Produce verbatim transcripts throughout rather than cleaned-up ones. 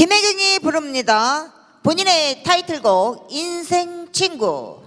김혜경이 부릅니다. 본인의 타이틀곡 인생 친구.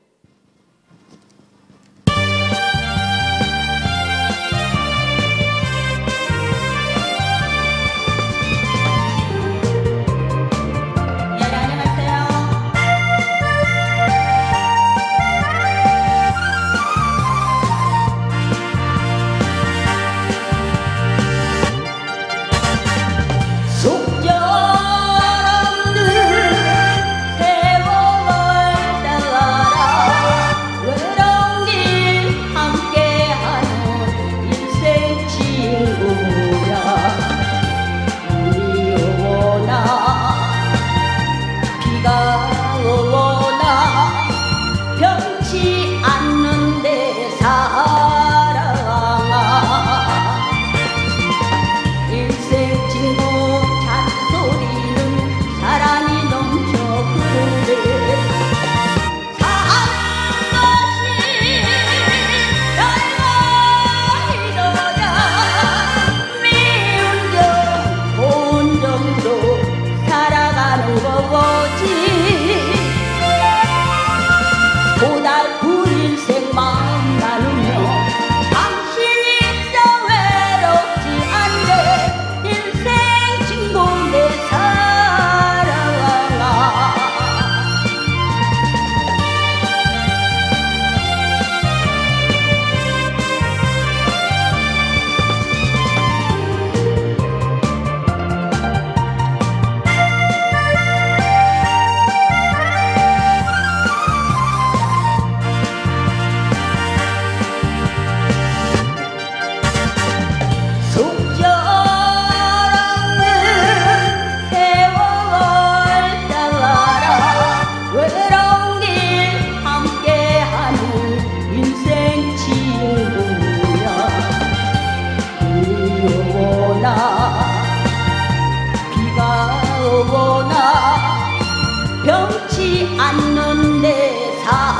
변치 않는 내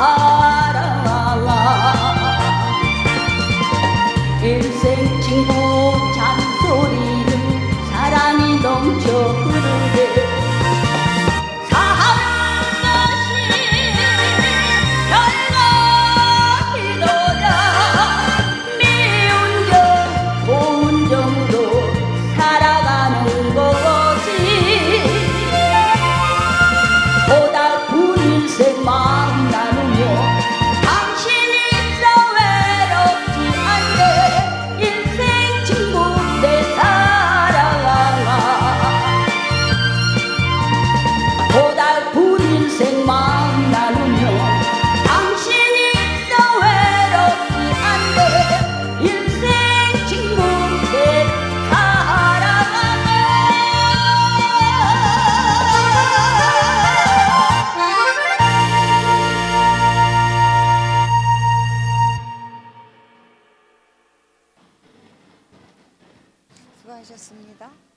사랑아 인생 친구 잔소리는 사랑이 넘쳐 흐르네 사랑은 것이 별것이더라 미운 점 고운 점도 살아가는 거지 인생 마음 나누며 당신이 더 외롭지 않게 인생 친구 내 사랑아 고달픈 인생 마음 나누며 당신이 더 외롭지 않게 인생 친구 내 사랑아 수고하셨습니다.